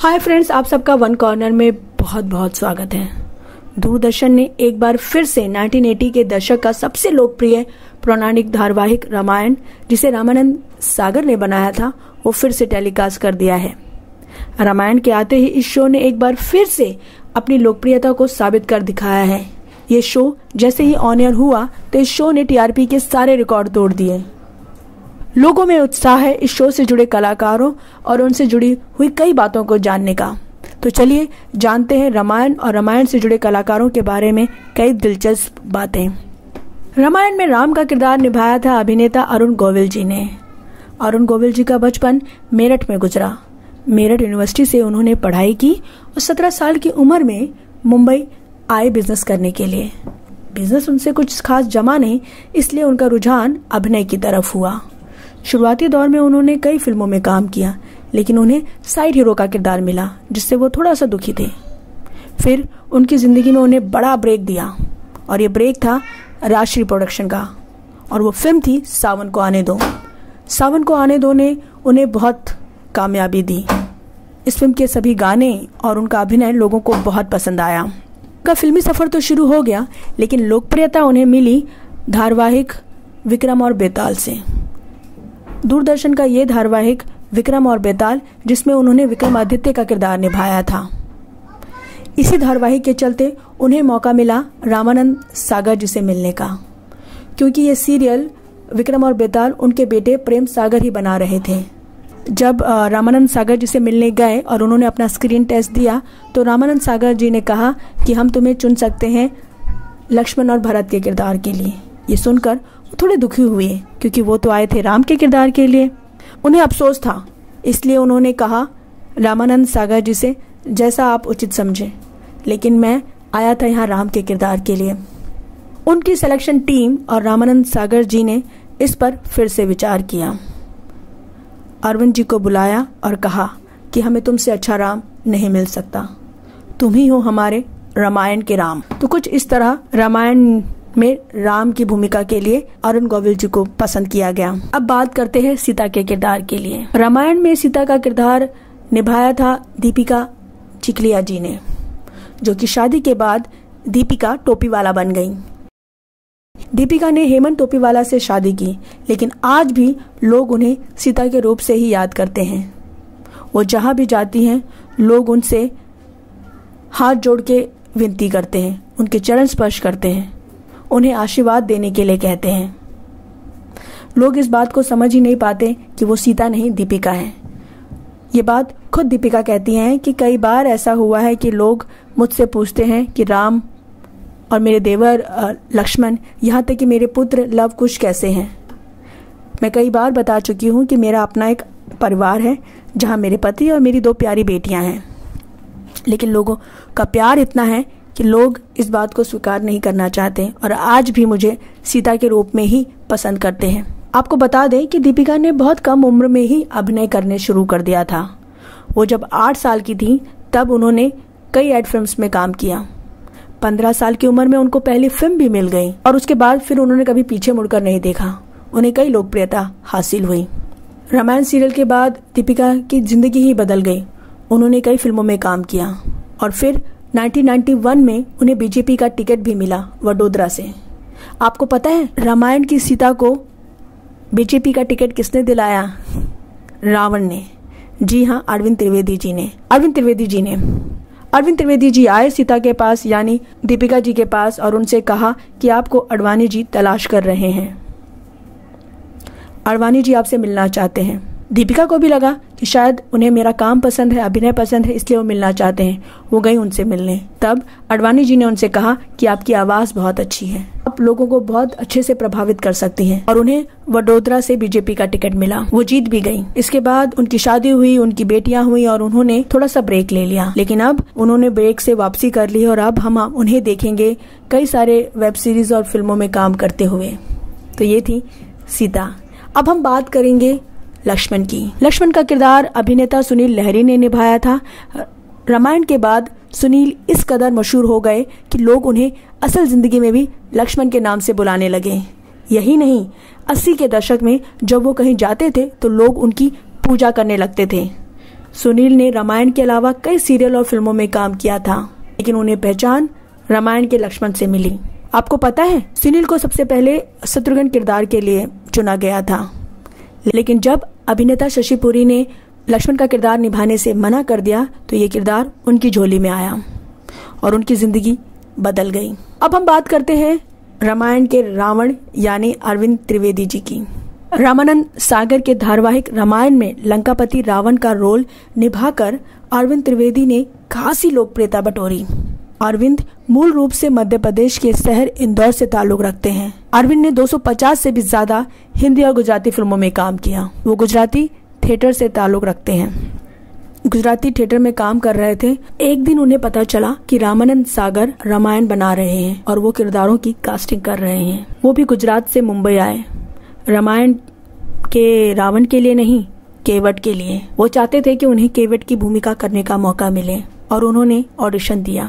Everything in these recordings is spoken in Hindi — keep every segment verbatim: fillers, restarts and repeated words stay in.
हाय फ्रेंड्स, आप सबका वन कॉर्नर में बहुत बहुत स्वागत है। दूरदर्शन ने एक बार फिर से उन्नीस सौ अस्सी के दशक का सबसे लोकप्रिय पौराणिक धारावाहिक रामायण, जिसे रामानंद सागर ने बनाया था, वो फिर से टेलीकास्ट कर दिया है। रामायण के आते ही इस शो ने एक बार फिर से अपनी लोकप्रियता को साबित कर दिखाया है। ये शो जैसे ही ऑन एयर हुआ तो इस शो ने टीआरपी के सारे रिकॉर्ड तोड़ दिए। लोगों में उत्साह है इस शो से जुड़े कलाकारों और उनसे जुड़ी हुई कई बातों को जानने का। तो चलिए जानते हैं रामायण और रामायण से जुड़े कलाकारों के बारे में कई दिलचस्प बातें। रामायण में राम का किरदार निभाया था अभिनेता अरुण गोविल जी ने। अरुण गोविल जी का बचपन मेरठ में गुजरा। मेरठ यूनिवर्सिटी से उन्होंने पढ़ाई की और सत्रह साल की उम्र में मुंबई आए बिजनेस करने के लिए। बिजनेस उनसे कुछ खास जमा नहीं, इसलिए उनका रुझान अभिनय की तरफ हुआ। शुरुआती दौर में उन्होंने कई फिल्मों में काम किया, लेकिन उन्हें साइड हीरो का किरदार मिला, जिससे वो थोड़ा सा दुखी थे। फिर उनकी जिंदगी में उन्हें बड़ा ब्रेक दिया और ये ब्रेक था राजश्री प्रोडक्शन का, और वो फिल्म थी सावन को आने दो। सावन को आने दो ने उन्हें बहुत कामयाबी दी। इस फिल्म के सभी गाने और उनका अभिनय लोगों को बहुत पसंद आया। उनका फिल्मी सफर तो शुरू हो गया, लेकिन लोकप्रियता उन्हें मिली धारावाहिक विक्रम और बेताल से। दूरदर्शन का ये धारावाहिक विक्रम और बेताल, जिसमें उन्होंने विक्रमादित्य का किरदार निभाया था। इसी धारावाहिक के चलते उन्हें मौका मिला रामानंद सागर जी से मिलने का, क्योंकि ये सीरियल विक्रम और बेताल उनके बेटे प्रेम सागर ही बना रहे थे। जब रामानंद सागर जी से मिलने गए और उन्होंने अपना स्क्रीन टेस्ट दिया, तो रामानंद सागर जी ने कहा कि हम तुम्हें चुन सकते हैं लक्ष्मण और भरत के किरदार के लिए। ये सुनकर वो थोड़े दुखी हुए, क्योंकि वो तो आए थे राम के किरदार के लिए। उन्हें अफसोस था, इसलिए उन्होंने कहा रामानंद सागर जी से, जैसा आप उचित समझें, लेकिन मैं आया था यहाँ राम के किरदार के लिए। उनकी सिलेक्शन टीम और रामानंद सागर जी ने इस पर फिर से विचार किया। अरविंद जी को बुलाया और कहा कि हमें तुमसे अच्छा राम नहीं मिल सकता, तुम ही हो हमारे रामायण के राम। तो कुछ इस तरह रामायण में राम की भूमिका के लिए अरुण गोविल जी को पसंद किया गया। अब बात करते हैं सीता के किरदार के लिए। रामायण में सीता का किरदार निभाया था दीपिका चिखलिया जी ने, जो कि शादी के बाद दीपिका टोपीवाला बन गई। दीपिका ने हेमंत टोपीवाला से शादी की, लेकिन आज भी लोग उन्हें सीता के रूप से ही याद करते हैं। वो जहां भी जाती हैं, लोग उनसे हाथ जोड़ के विनती करते हैं, उनके चरण स्पर्श करते हैं, उन्हें आशीर्वाद देने के लिए कहते हैं। लोग इस बात को समझ ही नहीं पाते कि वो सीता नहीं दीपिका है। ये बात खुद दीपिका कहती हैं कि कई बार ऐसा हुआ है कि लोग मुझसे पूछते हैं कि राम और मेरे देवर लक्ष्मण, यहाँ तक कि मेरे पुत्र लव कुश कैसे हैं। मैं कई बार बता चुकी हूँ कि मेरा अपना एक परिवार है, जहाँ मेरे पति और मेरी दो प्यारी बेटियाँ हैं, लेकिन लोगों का प्यार इतना है कि लोग इस बात को स्वीकार नहीं करना चाहते और आज भी मुझे सीता के रूप में ही पसंद करते हैं। आपको बता दें कि दीपिका ने बहुत कम उम्र में ही अभिनय करने शुरू कर दिया था। वो जब आठ साल की थी तब उन्होंने कई एड फिल्म्स में काम किया। पंद्रह साल की उम्र में उनको पहली फिल्म भी मिल गई और उसके बाद फिर उन्होंने कभी पीछे मुड़कर नहीं देखा। उन्हें कई लोकप्रियता हासिल हुई। रामायण सीरियल के बाद दीपिका की जिंदगी ही बदल गई। उन्होंने कई फिल्मों में काम किया और फिर उन्नीस सौ इक्यानवे में उन्हें बीजेपी का टिकट भी मिला वडोदरा से। आपको पता है रामायण की सीता को बीजेपी का टिकट किसने दिलाया? रावण ने। जी हाँ, अरविंद त्रिवेदी जी ने। अरविंद त्रिवेदी जी ने अरविंद त्रिवेदी जी आए सीता के पास, यानी दीपिका जी के पास, और उनसे कहा कि आपको अडवाणी जी तलाश कर रहे हैं, अडवाणी जी आपसे मिलना चाहते हैं। दीपिका को भी लगा कि शायद उन्हें मेरा काम पसंद है, अभिनय पसंद है, इसलिए वो मिलना चाहते हैं। वो गई उनसे मिलने। तब अडवाणी जी ने उनसे कहा कि आपकी आवाज बहुत अच्छी है, आप लोगों को बहुत अच्छे से प्रभावित कर सकती हैं, और उन्हें वडोदरा से बीजेपी का टिकट मिला। वो जीत भी गई। इसके बाद उनकी शादी हुई, उनकी बेटियां हुई और उन्होंने थोड़ा सा ब्रेक ले लिया, लेकिन अब उन्होंने ब्रेक से वापसी कर ली और अब हम उन्हें देखेंगे कई सारे वेब सीरीज और फिल्मों में काम करते हुए। तो ये थी सीता। अब हम बात करेंगे लक्ष्मण की। लक्ष्मण का किरदार अभिनेता सुनील लहरी ने निभाया था। रामायण के बाद सुनील इस कदर मशहूर हो गए कि लोग उन्हें असल जिंदगी में भी लक्ष्मण के नाम से बुलाने लगे। यही नहीं, अस्सी के दशक में जब वो कहीं जाते थे तो लोग उनकी पूजा करने लगते थे। सुनील ने रामायण के अलावा कई सीरियल और फिल्मों में काम किया था, लेकिन उन्हें पहचान रामायण के लक्ष्मण से मिली। आपको पता है, सुनील को सबसे पहले शत्रुघ्न किरदार के लिए चुना गया था, लेकिन जब अभिनेता शशि पुरी ने लक्ष्मण का किरदार निभाने से मना कर दिया तो ये किरदार उनकी झोली में आया और उनकी जिंदगी बदल गई। अब हम बात करते हैं रामायण के रावण यानी अरविंद त्रिवेदी जी की। रामानंद सागर के धारावाहिक रामायण में लंकापति रावण का रोल निभाकर अरविंद त्रिवेदी ने खासी लोकप्रियता बटोरी। अरविंद मूल रूप से मध्य प्रदेश के शहर इंदौर से ताल्लुक रखते हैं। अरविंद ने दो सौ पचास से भी ज्यादा हिंदी और गुजराती फिल्मों में काम किया। वो गुजराती थिएटर से ताल्लुक रखते हैं। गुजराती थिएटर में काम कर रहे थे। एक दिन उन्हें पता चला कि रामानंद सागर रामायण बना रहे हैं और वो किरदारों की कास्टिंग कर रहे हैं। वो भी गुजरात से मुंबई आए, रामायण के रावण के लिए नहीं, केवट के लिए। वो चाहते थे कि उन्हें केवट की भूमिका करने का मौका मिले और उन्होंने ऑडिशन दिया।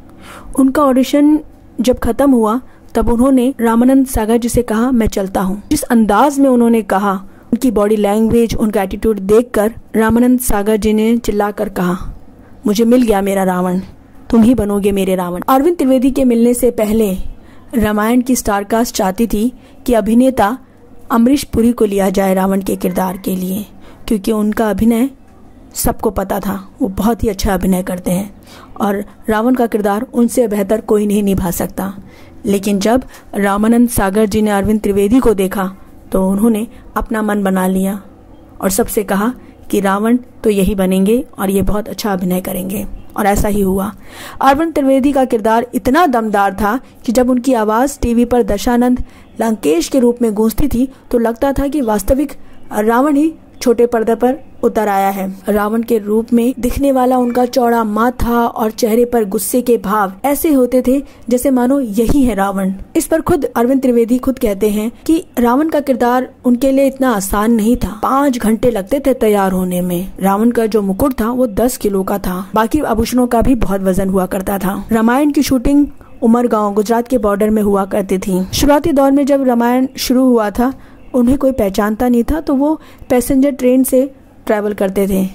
उनका ऑडिशन जब खत्म हुआ तब उन्होंने रामानंद सागर जी से कहा, मैं चलता हूँ। जिस अंदाज में उन्होंने कहा, उनकी बॉडी लैंग्वेज, उनका एटीट्यूड देखकर रामानंद सागर जी ने चिल्लाकर कहा, मुझे मिल गया मेरा रावण, तुम ही बनोगे मेरे रावण। अरविंद त्रिवेदी के मिलने से पहले रामायण की स्टारकास्ट चाहती थी कि अभिनेता अमरीश पुरी को लिया जाए रावण के किरदार के लिए, क्योंकि उनका अभिनय सबको पता था, वो बहुत ही अच्छा अभिनय करते हैं और रावण का किरदार उनसे बेहतर कोई नहीं निभा सकता। लेकिन जब रामानंद सागर जी ने अरविंद त्रिवेदी को देखा तो उन्होंने अपना मन बना लिया और सबसे कहा कि रावण तो यही बनेंगे और ये बहुत अच्छा अभिनय करेंगे, और ऐसा ही हुआ। अरविंद त्रिवेदी का किरदार इतना दमदार था कि जब उनकी आवाज टीवी पर दशानंद लंकेश के रूप में गूंजती थी तो लगता था कि वास्तविक रावण ही छोटे पर्दे पर उतर आया है। रावण के रूप में दिखने वाला उनका चौड़ा माथा और चेहरे पर गुस्से के भाव ऐसे होते थे जैसे मानो यही है रावण। इस पर खुद अरविंद त्रिवेदी खुद कहते हैं कि रावण का किरदार उनके लिए इतना आसान नहीं था। पाँच घंटे लगते थे तैयार होने में। रावण का जो मुकुट था वो दस किलो का था, बाकी आभूषणों का भी बहुत वजन हुआ करता था। रामायण की शूटिंग उमरगांव गुजरात के बॉर्डर में हुआ करती थी। शुरुआती दौर में जब रामायण शुरू हुआ था उन्हें कोई पहचानता नहीं था, तो वो पैसेंजर ट्रेन से ट्रैवल करते थे,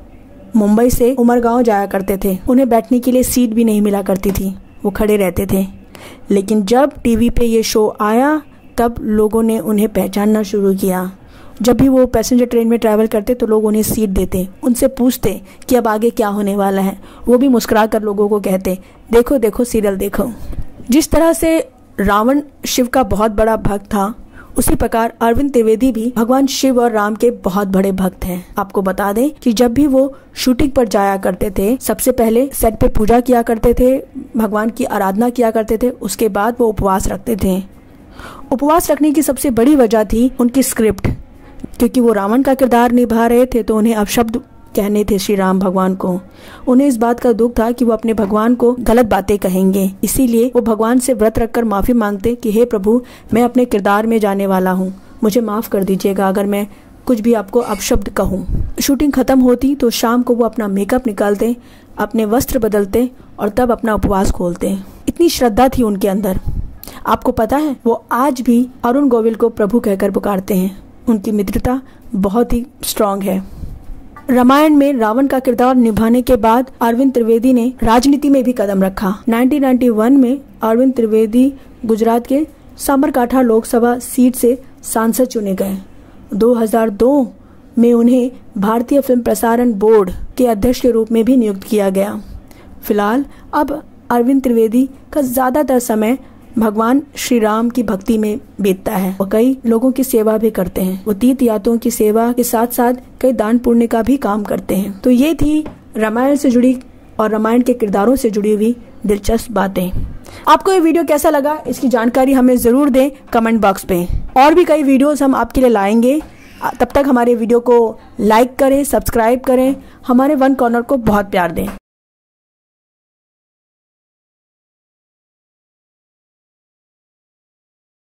मुंबई से उमरगांव जाया करते थे। उन्हें बैठने के लिए सीट भी नहीं मिला करती थी, वो खड़े रहते थे। लेकिन जब टीवी पे ये शो आया तब लोगों ने उन्हें पहचानना शुरू किया। जब भी वो पैसेंजर ट्रेन में ट्रैवल करते तो लोग उन्हें सीट देते, उनसे पूछते कि अब आगे क्या होने वाला है। वो भी मुस्कुरा कर लोगों को कहते, देखो देखो सीरियल देखो। जिस तरह से रावण शिव का बहुत बड़ा भक्त था, उसी प्रकार अरविंद त्रिवेदी भी भगवान शिव और राम के बहुत बड़े भक्त हैं। आपको बता दें कि जब भी वो शूटिंग पर जाया करते थे, सबसे पहले सेट पे पूजा किया करते थे, भगवान की आराधना किया करते थे, उसके बाद वो उपवास रखते थे। उपवास रखने की सबसे बड़ी वजह थी उनकी स्क्रिप्ट, क्योंकि वो रावण का किरदार निभा रहे थे तो उन्हें अपशब्द कहने थे श्री राम भगवान को। उन्हें इस बात का दुख था कि वो अपने भगवान को गलत बातें कहेंगे, इसीलिए वो भगवान से व्रत रखकर माफी मांगते कि हे प्रभु, मैं अपने किरदार में जाने वाला हूँ, मुझे माफ कर दीजिएगा अगर मैं कुछ भी आपको अपशब्द कहूँ। शूटिंग खत्म होती तो शाम को वो अपना मेकअप निकालते, अपने वस्त्र बदलते और तब अपना उपवास खोलते। इतनी श्रद्धा थी उनके अंदर। आपको पता है, वो आज भी अरुण गोविल को प्रभु कहकर पुकारते हैं। उनकी मित्रता बहुत ही स्ट्रांग है। रामायण में रावण का किरदार निभाने के बाद अरविंद त्रिवेदी ने राजनीति में भी कदम रखा। उन्नीस सौ इक्यानवे में अरविंद त्रिवेदी गुजरात के साबरकांठा लोकसभा सीट से सांसद चुने गए। दो हज़ार दो में उन्हें भारतीय फिल्म प्रसारण बोर्ड के अध्यक्ष के रूप में भी नियुक्त किया गया। फिलहाल अब अरविंद त्रिवेदी का ज्यादातर समय भगवान श्री राम की भक्ति में बीतता है। वो कई लोगों की सेवा भी करते हैं। वो तीर्थ यात्रियों की सेवा के साथ साथ कई दान पुण्य का भी काम करते हैं। तो ये थी रामायण से जुड़ी और रामायण के किरदारों से जुड़ी हुई दिलचस्प बातें। आपको ये वीडियो कैसा लगा, इसकी जानकारी हमें जरूर दें कमेंट बॉक्स पे। और भी कई वीडियोस हम आपके लिए लाएंगे। तब तक हमारे वीडियो को लाइक करें, सब्सक्राइब करें, हमारे वन कॉर्नर को बहुत प्यार दें।